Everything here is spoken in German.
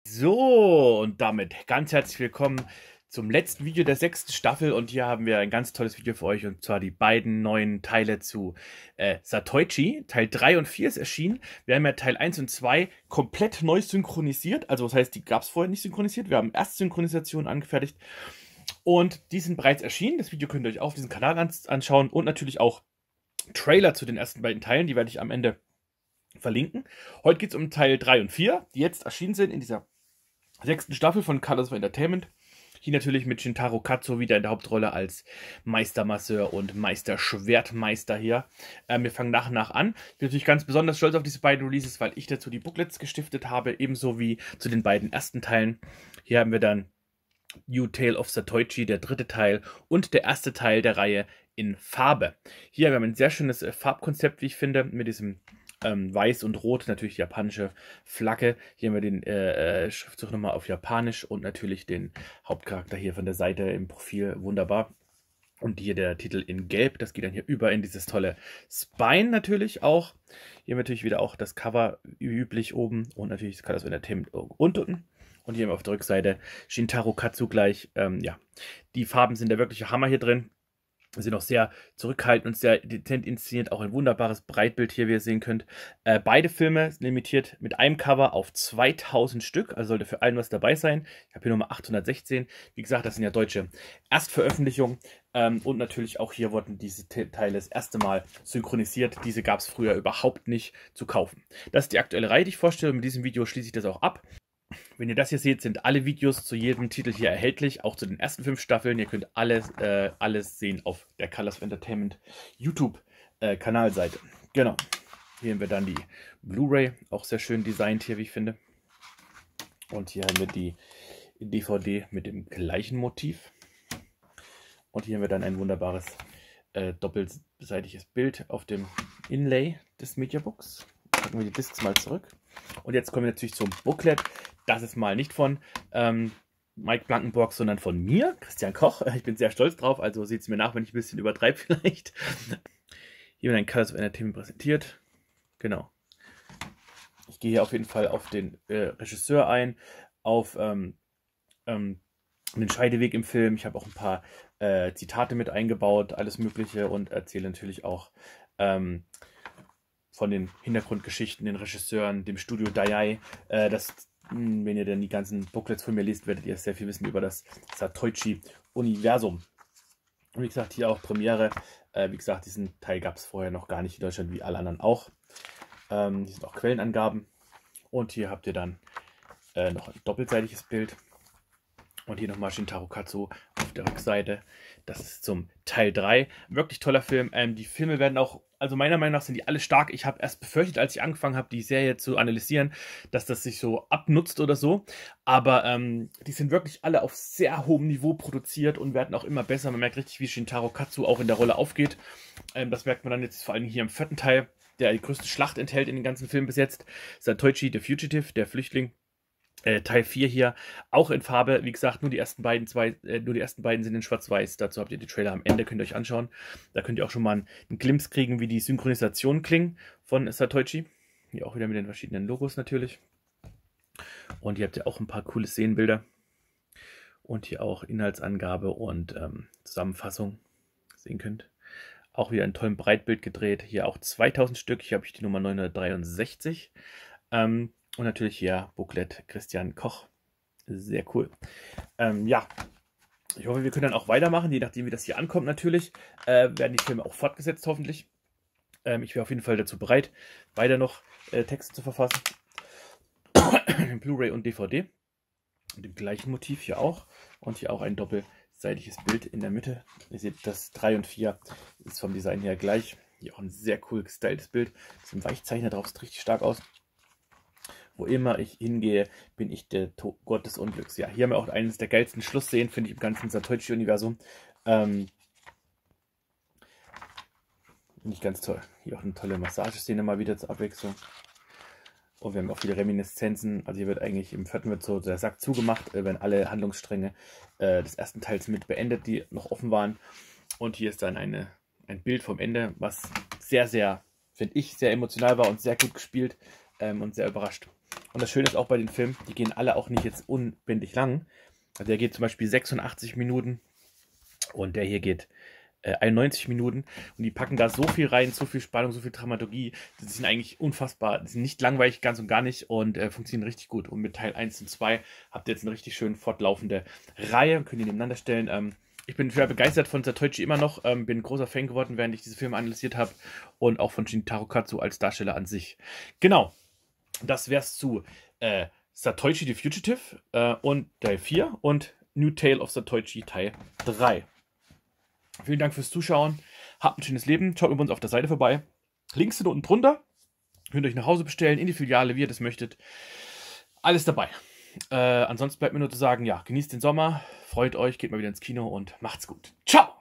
So, und damit ganz herzlich willkommen zum letzten Video der 6. Staffel. Und hier haben wir ein ganz tolles Video für euch, und zwar die beiden neuen Teile zu Zatoichi. Teil 3 und 4 ist erschienen. Wir haben ja Teil 1 und 2 komplett neu synchronisiert. Also das heißt, die gab es vorher nicht synchronisiert. Wir haben erst Synchronisationen angefertigt und die sind bereits erschienen. Das Video könnt ihr euch auch auf diesem Kanal anschauen, und natürlich auch Trailer zu den ersten beiden Teilen. Die werde ich am Ende verlinken. Heute geht es um Teil 3 und 4, die jetzt erschienen sind in dieser 6. Staffel von Colors of Entertainment. Hier natürlich mit Shintaro Katsu wieder in der Hauptrolle als Meistermasseur und Meisterschwertmeister hier. Wir fangen nach und nach an. Ich bin natürlich ganz besonders stolz auf diese beiden Releases, weil ich dazu die Booklets gestiftet habe, ebenso wie zu den beiden ersten Teilen. Hier haben wir dann New Tale of Zatoichi, der 3. Teil, und der erste Teil der Reihe in Farbe. Hier haben wir ein sehr schönes Farbkonzept, wie ich finde, mit diesem Weiß und Rot, natürlich die japanische Flagge. Hier haben wir den Schriftzug nochmal auf Japanisch und natürlich den Hauptcharakter hier von der Seite im Profil. Wunderbar. Und hier der Titel in Gelb. Das geht dann hier über in dieses tolle Spine natürlich auch. Hier haben wir natürlich wieder auch das Cover üblich oben und natürlich das Colors of Entertainment unten. Und hier haben wir auf der Rückseite Shintaro Katsu gleich. Ja, die Farben sind der wirkliche Hammer hier drin. Sind auch sehr zurückhaltend und sehr dezent inszeniert. Auch ein wunderbares Breitbild hier, wie ihr sehen könnt. Beide Filme limitiert mit einem Cover auf 2000 Stück. Also sollte für allen was dabei sein. Ich habe hier Nummer 816. Wie gesagt, das sind ja deutsche Erstveröffentlichungen. Und natürlich auch hier wurden diese Teile das erste Mal synchronisiert. Diese gab es früher überhaupt nicht zu kaufen. Das ist die aktuelle Reihe, die ich vorstelle. Mit diesem Video schließe ich das auch ab. Wenn ihr das hier seht, sind alle Videos zu jedem Titel hier erhältlich, auch zu den ersten 5 Staffeln. Ihr könnt alles sehen auf der Colors of Entertainment YouTube-Kanalseite. Genau. Hier haben wir dann die Blu-ray, auch sehr schön designt hier, wie ich finde. Und hier haben wir die DVD mit dem gleichen Motiv. Und hier haben wir dann ein wunderbares doppelseitiges Bild auf dem Inlay des Mediabooks. Packen wir die Discs mal zurück. Und jetzt kommen wir natürlich zum Booklet. Das ist mal nicht von Mike Blankenburg, sondern von mir, Christian Koch. Ich bin sehr stolz drauf, also seht es mir nach, wenn ich ein bisschen übertreibe vielleicht. Hier wird ein Colors of Entertainment präsentiert. Genau. Ich gehe hier auf jeden Fall auf den Regisseur ein, auf den Scheideweg im Film. Ich habe auch ein paar Zitate mit eingebaut, alles Mögliche, und erzähle natürlich auch von den Hintergrundgeschichten, den Regisseuren, dem Studio Daiei. Wenn ihr dann die ganzen Booklets von mir liest, werdet ihr sehr viel wissen über das Zatoichi-Universum. Und wie gesagt, hier auch Premiere. Wie gesagt, diesen Teil gab es vorher noch gar nicht in Deutschland, wie alle anderen auch. Hier sind auch Quellenangaben. Und hier habt ihr dann noch ein doppelseitiges Bild. Und hier nochmal Shintaro Katsu auf der Rückseite. Das ist zum Teil 3. Wirklich toller Film. Die Filme werden auch, also meiner Meinung nach sind die alle stark. Ich habe erst befürchtet, als ich angefangen habe, die Serie zu analysieren, dass das sich so abnutzt oder so. Aber die sind wirklich alle auf sehr hohem Niveau produziert und werden auch immer besser. Man merkt richtig, wie Shintaro Katsu auch in der Rolle aufgeht. Das merkt man dann jetzt vor allem hier im 4. Teil, der die größte Schlacht enthält in den ganzen Filmen bis jetzt. Zatoichi, the Fugitive, der Flüchtling. Teil 4 hier, auch in Farbe. Wie gesagt, nur die ersten beiden sind in Schwarz-Weiß. Dazu habt ihr die Trailer am Ende, könnt ihr euch anschauen. Da könnt ihr auch schon mal einen Glimpse kriegen, wie die Synchronisationen klingen von Zatoichi. Hier auch wieder mit den verschiedenen Logos natürlich. Und hier habt ihr auch ein paar coole Szenenbilder. Und hier auch Inhaltsangabe und Zusammenfassung sehen könnt. Auch wieder ein tolles Breitbild gedreht. Hier auch 2000 Stück. Hier habe ich die Nummer 963. Und natürlich hier Booklet Christian Koch. Sehr cool. Ja, ich hoffe, wir können dann auch weitermachen, je nachdem, wie das hier ankommt natürlich. Werden die Filme auch fortgesetzt, hoffentlich. Ich wäre auf jeden Fall dazu bereit, weiter noch Texte zu verfassen. Blu-ray und DVD. Mit dem gleichen Motiv hier auch. Und hier auch ein doppelseitiges Bild in der Mitte. Ihr seht, das 3 und 4 ist vom Design her gleich. Hier auch ein sehr cool gestyltes Bild. Das ist ein Weichzeichner drauf, sieht richtig stark aus. Wo immer ich hingehe, bin ich der Gott des Unglücks. Ja, hier haben wir auch eines der geilsten Schlussszenen, finde ich, im ganzen Zatoichi-Universum. Finde ich ganz toll. Hier auch eine tolle Massageszene mal wieder zur Abwechslung. Und wir haben auch viele Reminiszenzen. Also hier wird eigentlich im 4. wird so der Sack zugemacht, wenn alle Handlungsstränge des ersten Teils mit beendet, die noch offen waren. Und hier ist dann ein Bild vom Ende, was sehr, sehr, finde ich, sehr emotional war und sehr gut gespielt und sehr überrascht. Und das Schöne ist auch bei den Filmen, die gehen alle auch nicht jetzt unbändig lang. Also der geht zum Beispiel 86 Minuten und der hier geht 91 Minuten. Und die packen da so viel rein, so viel Spannung, so viel Dramaturgie. Die sind eigentlich unfassbar. Die sind nicht langweilig, ganz und gar nicht und funktionieren richtig gut. Und mit Teil 1 und 2 habt ihr jetzt eine richtig schön fortlaufende Reihe und könnt die nebeneinander stellen. Ich bin sehr begeistert von Satoichi immer noch. Bin ein großer Fan geworden, während ich diese Filme analysiert habe. Und auch von Shintaro Katsu als Darsteller an sich. Genau. Das wär's zu Satoichi the Fugitive und Teil 4 und New Tale of Satoichi Teil 3. Vielen Dank fürs Zuschauen. Habt ein schönes Leben. Schaut bei uns auf der Seite vorbei. Links sind unten drunter. Könnt euch nach Hause bestellen, in die Filiale, wie ihr das möchtet. Alles dabei. Ansonsten bleibt mir nur zu sagen, ja, genießt den Sommer, freut euch, geht mal wieder ins Kino und macht's gut. Ciao!